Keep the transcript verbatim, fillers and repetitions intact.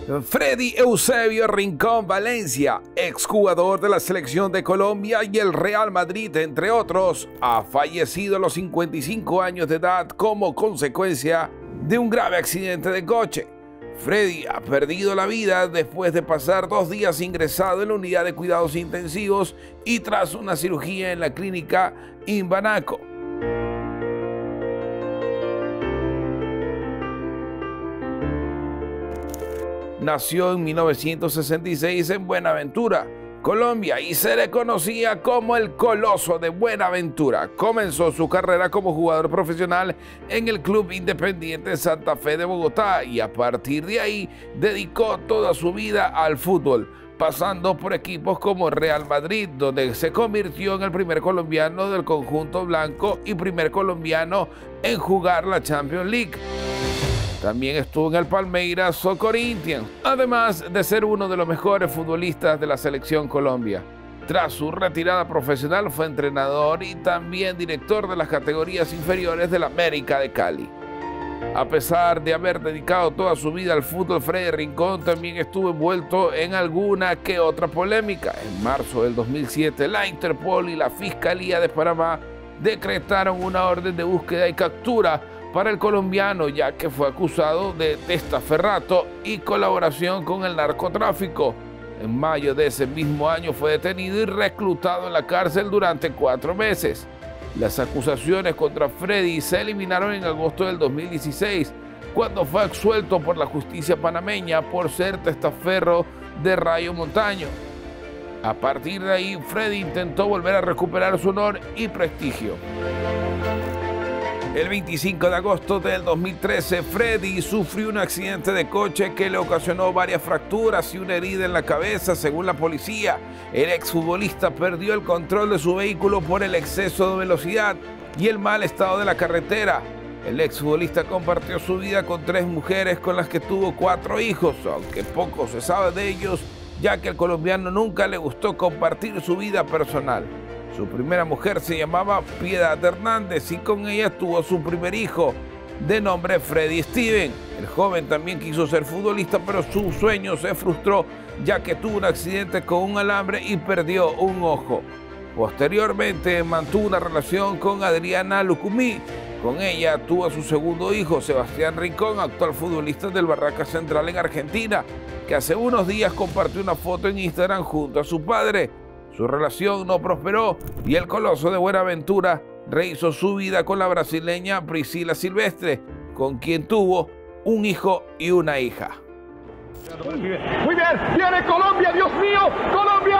Freddy Eusebio Rincón Valencia, exjugador de la selección de Colombia y el Real Madrid, entre otros, ha fallecido a los cincuenta y cinco años de edad como consecuencia de un grave accidente de coche. Freddy ha perdido la vida después de pasar dos días ingresado en la unidad de cuidados intensivos y tras una cirugía en la clínica Imbanaco. Nació en mil novecientos sesenta y seis en Buenaventura, Colombia, y se le conocía como el Coloso de Buenaventura. Comenzó su carrera como jugador profesional en el Club Independiente Santa Fe de Bogotá y a partir de ahí dedicó toda su vida al fútbol, pasando por equipos como Real Madrid, donde se convirtió en el primer colombiano del conjunto blanco y primer colombiano en jugar la Champions League. También estuvo en el Palmeiras o Corinthians, además de ser uno de los mejores futbolistas de la selección Colombia. Tras su retirada profesional fue entrenador y también director de las categorías inferiores del América de Cali. A pesar de haber dedicado toda su vida al fútbol, Freddy Rincón también estuvo envuelto en alguna que otra polémica. En marzo del dos mil siete, la Interpol y la Fiscalía de Panamá decretaron una orden de búsqueda y captura para el colombiano, ya que fue acusado de testaferrato y colaboración con el narcotráfico. En mayo de ese mismo año fue detenido y reclutado en la cárcel durante cuatro meses. Las acusaciones contra Freddy se eliminaron en agosto del dos mil dieciséis, cuando fue absuelto por la justicia panameña por ser testaferro de Rayo Montaño. A partir de ahí, Freddy intentó volver a recuperar su honor y prestigio. El veinticinco de agosto del dos mil trece, Freddy sufrió un accidente de coche que le ocasionó varias fracturas y una herida en la cabeza, según la policía. El exfutbolista perdió el control de su vehículo por el exceso de velocidad y el mal estado de la carretera. El exfutbolista compartió su vida con tres mujeres con las que tuvo cuatro hijos, aunque poco se sabe de ellos, ya que al colombiano nunca le gustó compartir su vida personal. Su primera mujer se llamaba Piedad Hernández y con ella tuvo su primer hijo, de nombre Freddy Steven. El joven también quiso ser futbolista, pero su sueño se frustró, ya que tuvo un accidente con un alambre y perdió un ojo. Posteriormente mantuvo una relación con Adriana Lucumí. Con ella tuvo a su segundo hijo, Sebastián Rincón, actual futbolista del Barracas Central en Argentina, que hace unos días compartió una foto en Instagram junto a su padre. Su relación no prosperó y el Coloso de Buenaventura rehizo su vida con la brasileña Priscila Silvestre, con quien tuvo un hijo y una hija. Muy bien, muy bien, viene Colombia, Dios mío, Colombia.